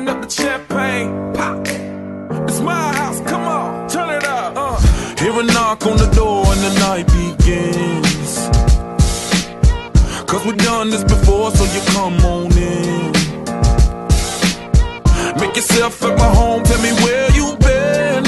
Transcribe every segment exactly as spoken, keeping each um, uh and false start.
Open up the champagne, pop. It's my house, come on, turn it up. Uh. Hear a knock on the door and the night begins. Cause we've done this before, so you come on in. Make yourself at my home, tell me where you been.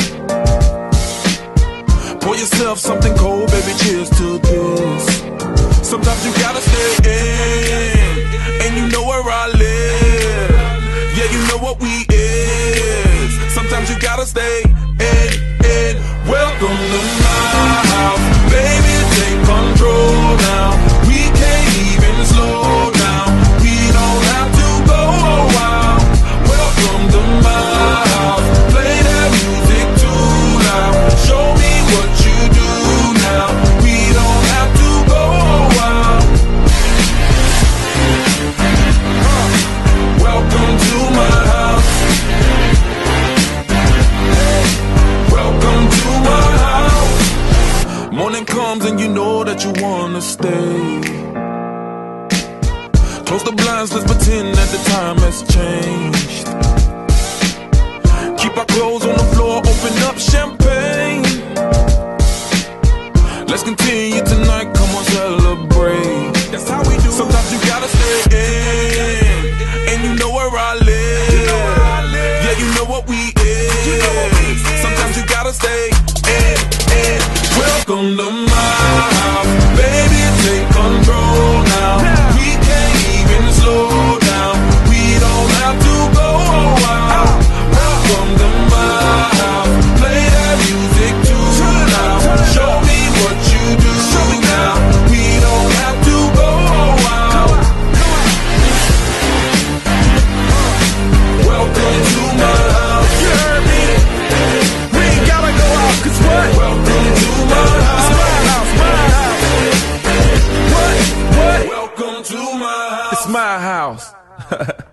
Pour yourself something cold, baby, cheers to this. Sometimes you gotta stay in, and you know where I live. Yeah, you know what we is. Sometimes you gotta stay in, in. Welcome to my house, baby, take control now. We can't even slow down. We don't have to go a while. Welcome to my house, play that music too loud. Show me what you do now. We don't have to go a while. uh, Welcome to my house. Welcome to my house. Morning comes and you know that you wanna stay. Close the blinds, let's pretend that the time has changed. Keep our clothes on the floor, open up champagne. Let's continue tonight, come on, celebrate. That's how we do. Sometimes you gotta stay in, and you know where I live. Yeah, you know what we is. Sometimes you gotta stay in, in. Welcome to my house, baby, take control now. We can't even slow down. We don't have to go a while. Welcome to my house, play that music too loud. Show me what you do now. We don't have to go a while. Welcome to my house. You heard me? We ain't gotta go out, cause what? Welcome to my house. It's my house, my house. What? What? Welcome to my house. It's my house.